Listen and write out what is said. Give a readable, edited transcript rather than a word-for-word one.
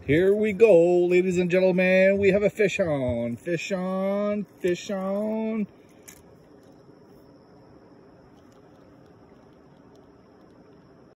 Here we go, ladies and gentlemen. We have a fish on, fish on, fish on.